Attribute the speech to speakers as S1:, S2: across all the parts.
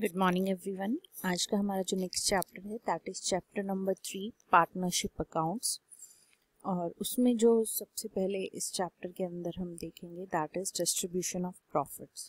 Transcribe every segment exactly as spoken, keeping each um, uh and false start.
S1: Good morning everyone. आज का हमारा जो नेक्स्ट चैप्टर है that is chapter number three, partnership accounts. और उसमें जो सबसे पहले इस चैप्टर के अंदर हम देखेंगे that is distribution of profits.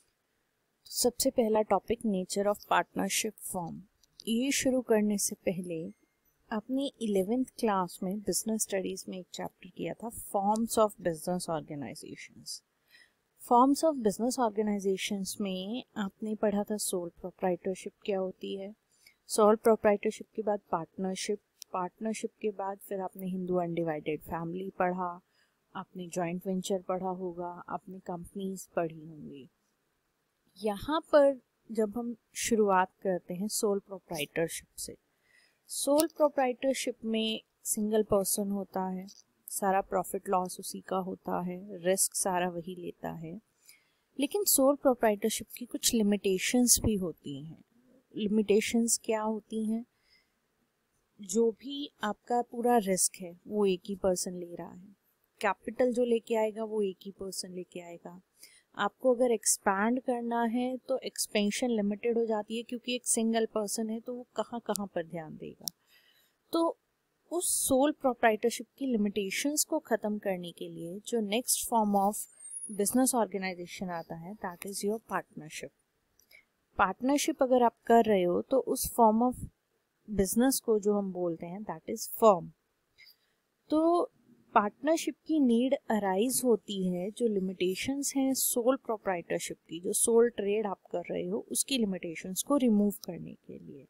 S1: सबसे पहला topic, nature of partnership form. ये शुरू करने से पहले अपनी इलेवेंथ क्लास में बिजनेस स्टडीज में एक चैप्टर किया था, forms of business organisations. Forms of business organisations में आपने पढ़ा था सोल प्रोप्राइटरशिप क्या होती है, सोल प्रोप्राइटरशिप के बाद पार्टनरशिप, पार्टनरशिप के बाद फिर आपने हिंदू अनडिवाइडेड फैमिली पढ़ा, आपने जॉइंट वेंचर पढ़ा होगा, आपने कंपनीज पढ़ी होंगी। यहाँ पर जब हम शुरुआत करते हैं सोल प्रोप्राइटरशिप से, सोल प्रोप्राइटरशिप में सिंगल पर्सन होता है, सारा प्रॉफिट लॉस उसी का होता है, रिस्क सारा वही लेता है। लेकिन सोल प्रोप्राइटरशिप की कुछ लिमिटेशंस भी होती हैं। लिमिटेशंस क्या होती हैं? जो भी आपका पूरा रिस्क है वो एक ही पर्सन ले रहा है, कैपिटल जो लेके आएगा वो एक ही पर्सन लेके आएगा। आपको अगर एक्सपैंड करना है तो एक्सपेंशन लिमिटेड हो जाती है, क्योंकि एक सिंगल पर्सन है तो वो कहाँ कहाँ पर ध्यान देगा। तो उस सोल प्रोप्राइटरशिप की लिमिटेशंस को ख़त्म करने के लिए जो next form of business organisation आता है that is your partnership. Partnership अगर आप कर रहे हो तो उस फॉर्म ऑफ बिजनेस को जो हम बोलते हैं दैट इज़ फर्म। तो पार्टनरशिप की नीड अराइज होती है, जो लिमिटेशंस हैं सोल प्रोप्राइटरशिप की, जो सोल ट्रेड आप कर रहे हो उसकी लिमिटेशंस को रिमूव करने के लिए।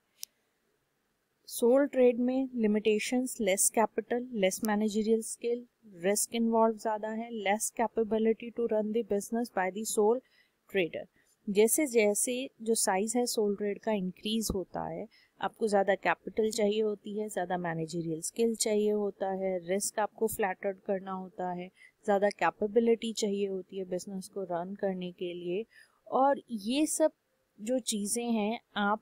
S1: सोल ट्रेड में limitations, less capital, less managerial skill, risk involve ज़्यादा है, less capability to run the business by the sole trader. जैसे जैसे जो साइज है सोल ट्रेड का इंक्रीज होता है, आपको ज़्यादा कैपिटल चाहिए होती है, ज़्यादा मैनेजरियल स्किल चाहिए होता है, रिस्क आपको फ्लैट आउट करना होता है, ज़्यादा कैपेबिलिटी चाहिए होती है बिजनेस को रन करने के लिए। और ये सब जो चीज़ें हैं आप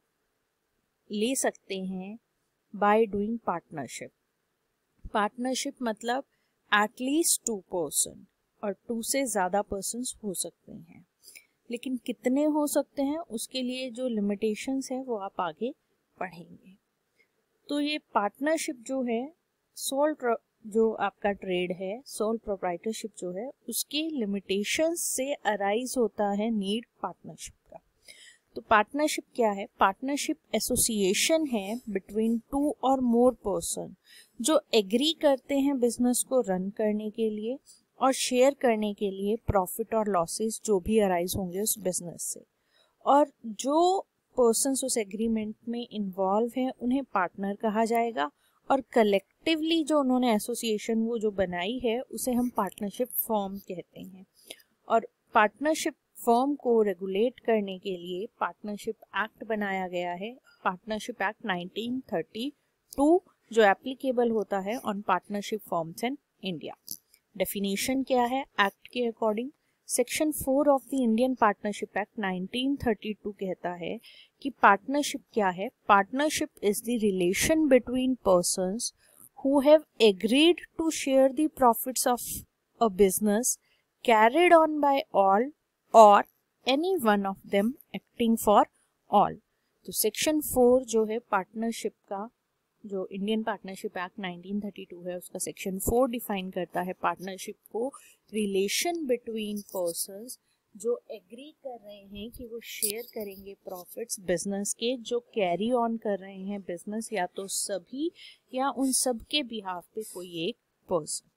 S1: ले सकते हैं बाय डूइंग पार्टनरशिप। पार्टनरशिप मतलब एटलीस्ट टू पर्सन, और टू से ज़्यादा पर्सन्स हो सकते हैं, लेकिन कितने हो सकते हैं उसके लिए जो लिमिटेशंस है वो आप आगे पढ़ेंगे। तो ये पार्टनरशिप जो है, सोल जो आपका ट्रेड है, सोल प्रोप्राइटरशिप जो है, उसके लिमिटेशंस से अराइज होता है नीड पार्टनरशिप का। तो पार्टनरशिप क्या है? पार्टनरशिप एसोसिएशन है between two or more person जो एग्री करते हैं बिजनेस को रन करने के लिए और शेयर करने के लिए प्रॉफिट और लॉसेस जो भी अराइज होंगे उस बिजनेस से। और जो पर्सन्स उस एग्रीमेंट में इन्वॉल्व हैं उन्हें पार्टनर कहा जाएगा, और कलेक्टिवली जो उन्होंने एसोसिएशन वो जो बनाई है उसे हम पार्टनरशिप फर्म कहते हैं। और पार्टनरशिप फर्म को रेगुलेट करने के लिए पार्टनरशिप एक्ट बनाया गया है, partnership act nineteen thirty two, जो एप्लीकेबल होता है on partnership firms in India. Definition क्या है एक्ट के according? Section four of the Indian partnership act nineteen thirty two कहता है कि पार्टनरशिप क्या है? Partnership is the relation between persons who have agreed to share the profits of a business carried on by all or any one of them acting for all. तो section four जो है partnership का, जो Indian partnership act nineteen thirty two है, उसका section four define करता है partnership को रिलेशन बिटवीन पर्सन्स जो एग्री कर रहे हैं कि वो शेयर करेंगे प्रॉफिट्स बिजनेस के, जो कैरी ऑन कर रहे हैं बिजनेस, या तो सभी या उन सब के बिहाफ पे कोई एक person,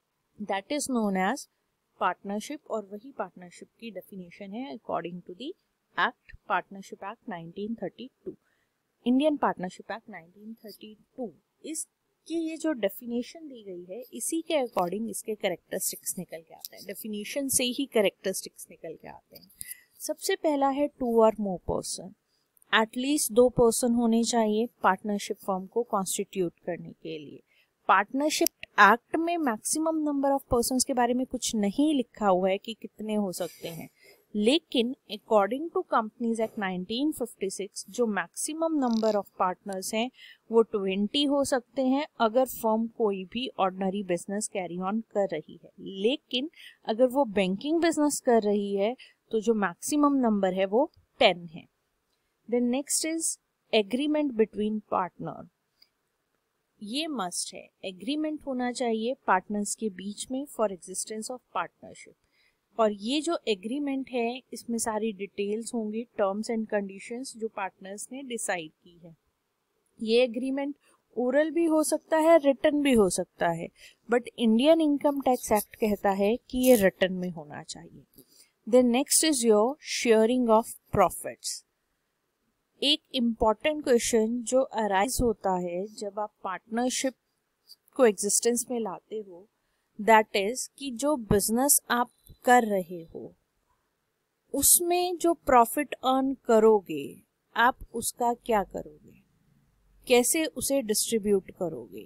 S1: that is known as partnership. और वही पार्टनरशिप की डेफिनेशन है according to the act, partnership act nineteen thirty two, Indian partnership act nineteen thirty two. इसकी ये जो डेफिनेशन दी गई है इसी के अकॉर्डिंग इसके कैरेक्टरिस्टिक्स निकल के आते हैं, डेफिनेशन से ही कैरेक्टरिस्टिक्स निकल के आते हैं। सबसे पहला है two or more person, at least दो पर्सन होने चाहिए पार्टनरशिप फर्म को कॉन्स्टिट्यूट करने के लिए। पार्टनरशिप एक्ट में मैक्सिमम नंबर ऑफ पर्सन्स के बारे में कुछ नहीं लिखा हुआ है कि कितने हो सकते हैं, लेकिन according to companies act nineteen fifty six जो मैक्सिमम नंबर ऑफ पार्टनर्स हैं वो ट्वेंटी हो सकते हैं अगर फर्म कोई भी ऑर्डिनरी बिजनेस कैरी ऑन कर रही है। लेकिन अगर वो बैंकिंग बिजनेस कर रही है तो जो मैक्सिमम नंबर है वो टेन है। Then next is agreement between partner. ये मस्ट है, एग्रीमेंट होना चाहिए पार्टनर्स के बीच में फॉर एग्जिस्टेंस ऑफ पार्टनरशिप। और ये जो एग्रीमेंट है इसमें सारी डिटेल्स होंगी, टर्म्स एंड कंडीशंस जो पार्टनर्स ने डिसाइड की है। ये एग्रीमेंट ओरल भी हो सकता है, रिटन भी हो सकता है, but Indian income tax act कहता है कि ये रिटन में होना चाहिए। Then next is your sharing of profits. एक इम्पॉर्टेंट क्वेश्चन जो अराइज होता है जब आप पार्टनरशिप को एग्जिस्टेंस में लाते हो, दैट इज कि जो बिजनेस आप कर रहे हो उसमें जो प्रॉफिट अर्न करोगे आप उसका क्या करोगे, कैसे उसे डिस्ट्रीब्यूट करोगे।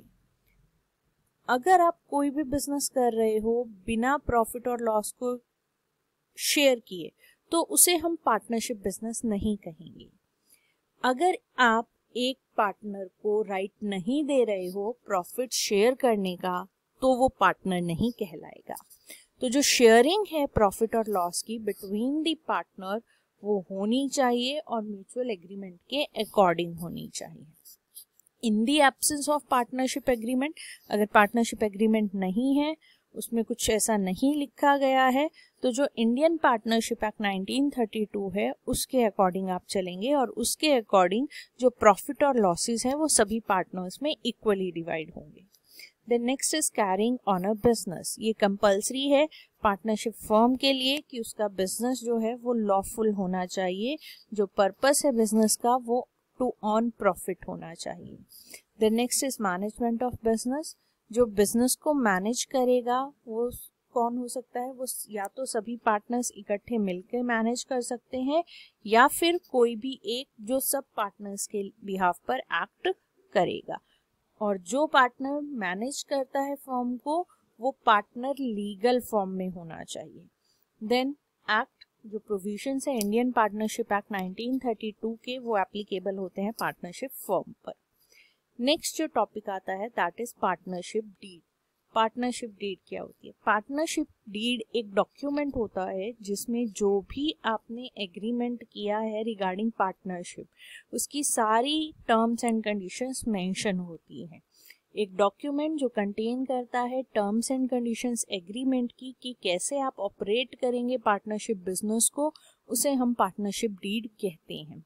S1: अगर आप कोई भी बिजनेस कर रहे हो बिना प्रॉफिट और लॉस को शेयर किए तो उसे हम पार्टनरशिप बिजनेस नहीं कहेंगे। अगर आप एक पार्टनर को राइट नहीं दे रहे हो प्रॉफिट शेयर करने का तो वो पार्टनर नहीं कहलाएगा। तो जो शेयरिंग है प्रॉफिट और लॉस की बिटवीन द पार्टनर वो होनी चाहिए और म्यूचुअल एग्रीमेंट के अकॉर्डिंग होनी चाहिए। In the absence of partnership agreement, अगर पार्टनरशिप एग्रीमेंट नहीं है, उसमें कुछ ऐसा नहीं लिखा गया है, तो जो Indian partnership act nineteen thirty two है उसके अकॉर्डिंग आप चलेंगे और उसके अकॉर्डिंग जो प्रॉफिट और लॉसेस हैं वो सभी पार्टनर्स में इक्वली डिवाइड होंगे। Then next is carrying on a business. ये कंपल्सरी है पार्टनरशिप फर्म के लिए कि उसका बिजनेस जो है वो लॉफुल होना चाहिए, जो पर्पस है बिजनेस का वो टू अर्न प्रॉफिट होना चाहिए। Then next is management of business. जो बिजनेस को मैनेज करेगा वो कौन हो सकता है, वो या तो सभी पार्टनर्स इकट्ठे मिलकर मैनेज कर सकते हैं या फिर कोई भी एक जो सब पार्टनर्स के बिहाफ पर एक्ट करेगा। और जो पार्टनर मैनेज करता है फर्म को वो पार्टनर लीगल फॉर्म में होना चाहिए। देन एक्ट जो प्रोविजंस है Indian partnership act nineteen thirty two के वो एप्लीकेबल होते हैं पार्टनरशिप फर्म पर। नेक्स्ट जो टॉपिक आता है that is partnership deed. Partnership deed क्या होती है? पार्टनरशिप डीड एक डॉक्यूमेंट होता है जिसमें जो भी आपने एग्रीमेंट किया है रिगार्डिंग पार्टनरशिप उसकी सारी टर्म्स एंड कंडीशंस मेंशन होती हैं। एक डॉक्यूमेंट जो कंटेन करता है टर्म्स एंड कंडीशंस एग्रीमेंट की कि कैसे आप ऑपरेट करेंगे पार्टनरशिप बिजनेस को, उसे हम पार्टनरशिप डीड कहते हैं।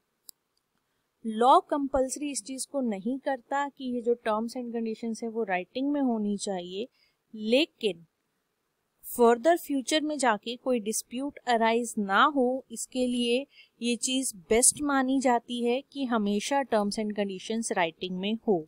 S1: लॉ कंपल्सरी इस चीज को नहीं करता कि ये जो टर्म्स एंड कंडीशंस है वो राइटिंग में होनी चाहिए, लेकिन फर्दर फ्यूचर में जाके कोई डिस्प्यूट अराइज ना हो इसके लिए ये चीज बेस्ट मानी जाती है कि हमेशा टर्म्स एंड कंडीशंस राइटिंग में हो।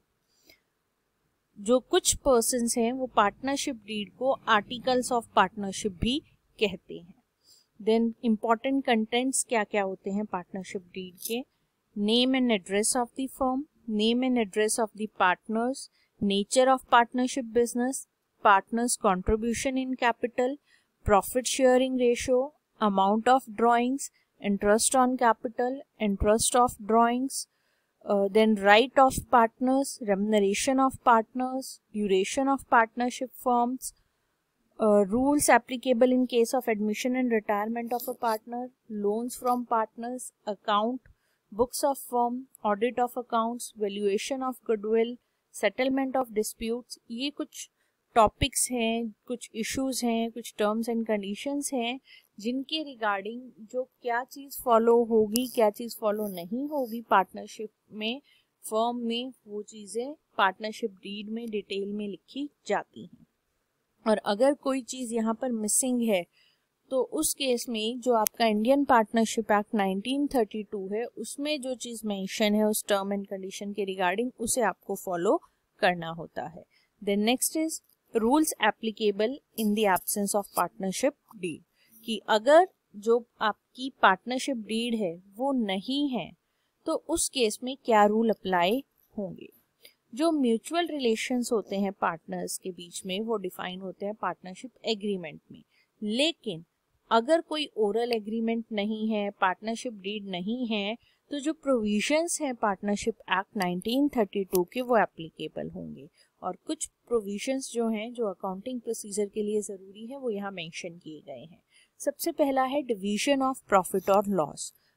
S1: जो कुछ पर्सन्स हैं वो पार्टनरशिप डीड को आर्टिकल्स ऑफ पार्टनरशिप भी कहते हैं। देन इंपॉर्टेंट कंटेंट्स क्या क्या होते हैं पार्टनरशिप डीड के? Name and address of the firm, name and address of the partners, nature of partnership business, partners' contribution in capital, profit sharing ratio, amount of drawings, interest on capital, interest of drawings, uh, then right of partners, remuneration of partners, duration of partnership firms, uh, rules applicable in case of admission and retirement of a partner, loans from partners, account, books of firm, audit of accounts, valuation of goodwill, settlement of disputes। ये कुछ topics हैं, कुछ issues हैं, कुछ terms and conditions हैं जिनके regarding जो क्या चीज़ फॉलो होगी क्या चीज़ फॉलो नहीं होगी पार्टनरशिप में फर्म में, वो चीज़ें पार्टनरशिप डीड में डिटेल में लिखी जाती हैं। और अगर कोई चीज़ यहाँ पर मिसिंग है तो उस केस में जो आपका Indian partnership act nineteen thirty two है उसमें जो चीज़ मेंशन है उस टर्म एंड कंडीशन के रिगार्डिंग उसे आपको फॉलो करना होता है। Then next is rules applicable in the absence of partnership deed, कि अगर जो आपकी पार्टनरशिप डीड है वो नहीं है तो उस केस में क्या रूल अप्लाई होंगे। जो म्यूचुअल रिलेशंस होते हैं पार्टनर्स के बीच में वो डिफाइन होते हैं पार्टनरशिप एग्रीमेंट में, लेकिन अगर कोई ओरल एग्रीमेंट नहीं है, पार्टनरशिप डीड नहीं है, तो जो प्रोविजंस हैं partnership act nineteen thirty two के वो एप्लीकेबल होंगे। और कुछ प्रोविजंस जो हैं जो अकाउंटिंग प्रोसीजर के लिए ज़रूरी है वो यहाँ मेंशन किए गए हैं। सबसे पहला है डिवीजन ऑफ प्रॉफिट और loss.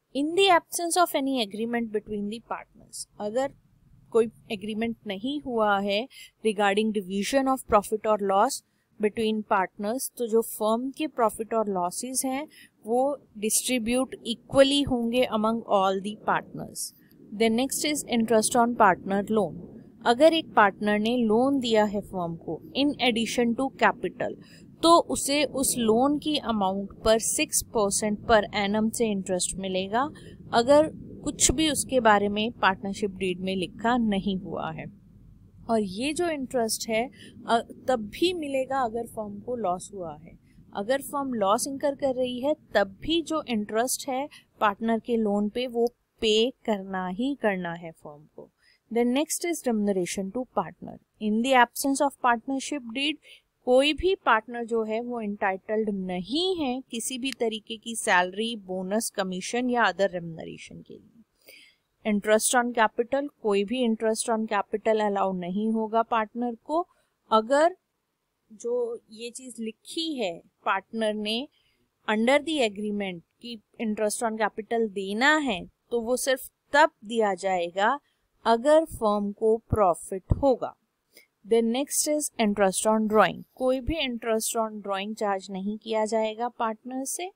S1: In the absence of any agreement between the partners, अगर कोई एग्रीमेंट नहीं हुआ है रिगार्डिंग डिवीजन ऑफ प्रॉफिट और लॉस बिटवीन पार्टनर्स, तो जो फर्म के प्रॉफिट और लॉसेस हैं वो डिस्ट्रीब्यूट इक्वली होंगे among all the partners. Then next is interest on partner loan. अगर एक पार्टनर ने लोन दिया है फर्म को इन एडिशन टू कैपिटल, तो उसे उस लोन की अमाउंट पर सिक्स परसेंट पर एनम से इंटरेस्ट मिलेगा, अगर कुछ भी उसके बारे में पार्टनरशिप डीड में लिखा नहीं हुआ है। और ये जो इंटरेस्ट है तब भी मिलेगा अगर फर्म को लॉस हुआ है। अगर फर्म लॉस इंकर कर रही है तब भी जो इंटरेस्ट है पार्टनर के लोन पे वो पे करना ही करना है फर्म को। Then next is remuneration to partner. In the absence of partnership deed, कोई भी पार्टनर जो है वो इंटाइटल्ड नहीं है किसी भी तरीके की सैलरी, बोनस, कमीशन या अदर रेम्युनरेशन के लिए। इंटरेस्ट ऑन कैपिटल, कोई भी इंटरेस्ट ऑन कैपिटल अलाउ नहीं होगा पार्टनर को। अगर जो ये चीज लिखी है पार्टनर ने अंडर द एग्रीमेंट कि इंटरेस्ट ऑन कैपिटल देना है, तो वो सिर्फ तब दिया जाएगा अगर फर्म को प्रॉफिट होगा। Then next is interest on drawing. कोई भी इंटरेस्ट ऑन ड्राइंग चार्ज नहीं किया जाएगा पार्टनर से।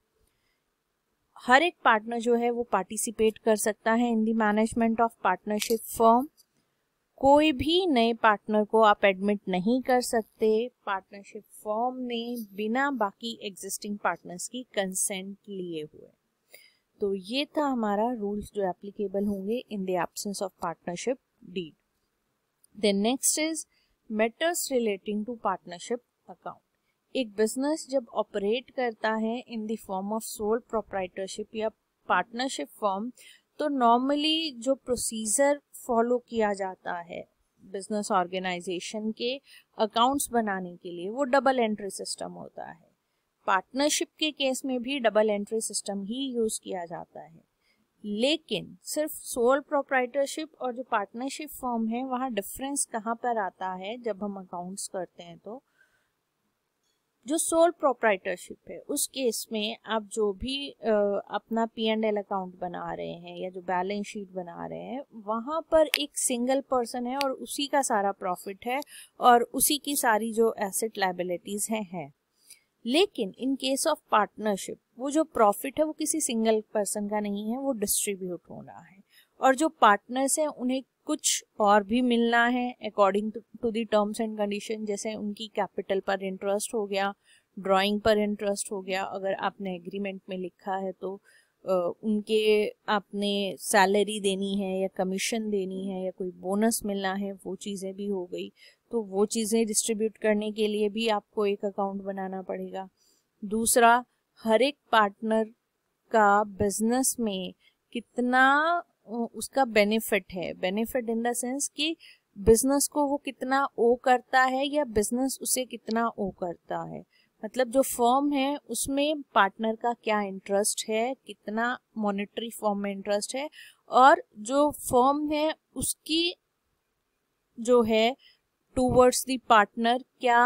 S1: हर एक पार्टनर जो है वो पार्टिसिपेट कर सकता है in the management of partnership firm. कोई भी नए पार्टनर को आप एडमिट नहीं कर सकते पार्टनरशिप फर्म में बिना बाकी एग्जिस्टिंग पार्टनर्स की कंसेंट लिए हुए। तो ये था हमारा रूल्स जो एप्लीकेबल होंगे in the absence of partnership deed. Then next is matters relating to partnership account. एक बिजनेस जब ऑपरेट करता है in the form of sole proprietorship या पार्टनरशिप फर्म, तो नॉर्मली जो प्रोसीजर फॉलो किया जाता है बिजनेस ऑर्गेनाइजेशन के अकाउंट्स बनाने के लिए वो डबल एंट्री सिस्टम होता है। पार्टनरशिप के केस में भी डबल एंट्री सिस्टम ही यूज किया जाता है, लेकिन सिर्फ सोल प्रोप्राइटरशिप और जो पार्टनरशिप फर्म है वहाँ डिफरेंस कहाँ पर आता है जब हम अकाउंट्स करते हैं। तो जो सोल प्रोप्राइटरशिप है उस केस में आप जो भी आ, अपना पी एंड एल अकाउंट बना रहे हैं या जो बैलेंस शीट बना रहे हैं वहाँ पर एक सिंगल पर्सन है और उसी का सारा प्रॉफिट है और उसी की सारी जो एसेट लायबिलिटीज हैं है। लेकिन इन केस ऑफ पार्टनरशिप वो जो प्रॉफिट है वो किसी सिंगल पर्सन का नहीं है, वो डिस्ट्रीब्यूट हो रहा है और जो पार्टनर्स हैं उन्हें कुछ और भी मिलना है according to the terms and condition, जैसे उनकी कैपिटल पर इंटरेस्ट हो गया, ड्राइंग पर इंटरेस्ट हो गया। अगर आपने एग्रीमेंट में लिखा है तो आ, उनके आपने सैलरी देनी है या कमीशन देनी है या कोई बोनस मिलना है, वो चीज़ें भी हो गई। तो वो चीज़ें डिस्ट्रीब्यूट करने के लिए भी आपको एक अकाउंट बनाना पड़ेगा। दूसरा, हर एक पार्टनर का बिजनेस में कितना उसका बेनिफिट है, बेनिफिट इन द सेंस कि बिजनेस को वो कितना ओ करता है या बिजनेस उसे कितना ओ करता है। मतलब जो फर्म है उसमें पार्टनर का क्या इंटरेस्ट है, कितना मॉनेटरी फॉर्म में इंटरेस्ट है, और जो फर्म है उसकी जो है टूवर्ड्स द पार्टनर क्या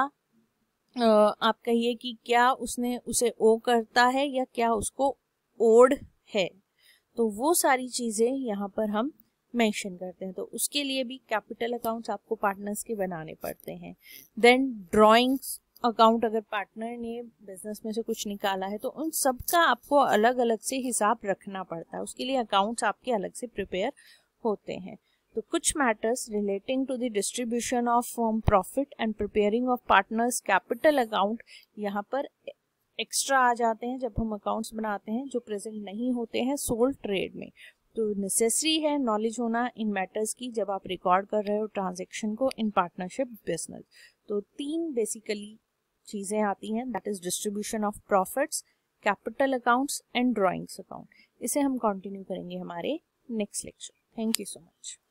S1: आप कहिए कि क्या उसने उसे ओ करता है या क्या उसको ओड है। तो वो सारी चीजें यहाँ पर हम मेंशन करते हैं। तो उसके लिए भी कैपिटल अकाउंट्स आपको पार्टनर्स के बनाने पड़ते हैं। देन ड्राइंग्स अकाउंट, अगर पार्टनर ने बिजनेस में से कुछ निकाला है तो उन सब का आपको अलग अलग से हिसाब रखना पड़ता है, उसके लिए अकाउंट्स आपके अलग से प्रिपेयर होते हैं। तो कुछ matters relating to the distribution of firm profit and preparing of partners capital account यहाँ पर एक्स्ट्रा आ जाते हैं जब हम अकाउंट्स बनाते हैं, जो प्रेजेंट नहीं होते हैं सोल ट्रेड में। तो नेसेसरी है नॉलेज होना इन मैटर्स की जब आप रिकॉर्ड कर रहे हो ट्रांजैक्शन को इन पार्टनरशिप बिजनेस। तो तीन बेसिकली चीजें आती हैं, that is distribution of profits, capital accounts and drawings account. इसे हम कंटिन्यू करेंगे हमारे next lecture. Thank you so much.